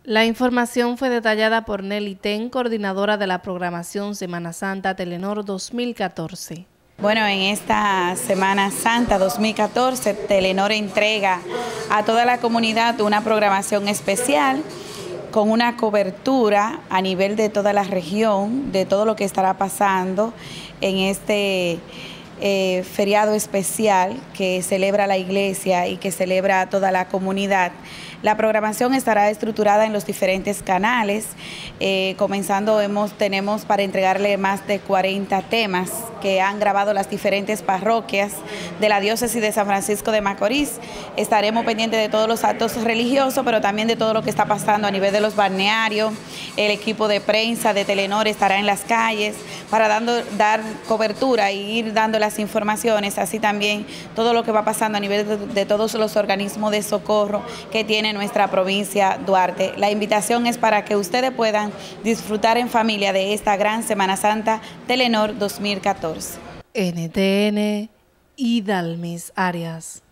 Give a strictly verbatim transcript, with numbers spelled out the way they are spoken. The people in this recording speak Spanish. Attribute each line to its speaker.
Speaker 1: La información fue detallada por Nelly Ten, coordinadora de la programación Semana Santa Telenor dos mil catorce.
Speaker 2: Bueno, en esta Semana Santa dos mil catorce, Telenor entrega a toda la comunidad una programación especial con una cobertura a nivel de toda la región, de todo lo que estará pasando en este eh, feriado especial que celebra la iglesia y que celebra a toda la comunidad. La programación estará estructurada en los diferentes canales, eh, comenzando hemos, tenemos para entregarle más de cuarenta temas que han grabado las diferentes parroquias de la diócesis de San Francisco de Macorís. Estaremos pendientes de todos los actos religiosos, pero también de todo lo que está pasando a nivel de los balnearios. El equipo de prensa de Telenor estará en las calles para dando, dar cobertura e ir dando las informaciones, así también todo lo que va pasando a nivel de, de todos los organismos de socorro que tiene nuestra provincia Duarte. La invitación es para que ustedes puedan disfrutar en familia de esta gran Semana Santa Telenor dos mil catorce.
Speaker 1: N T N, Idalmis Arias.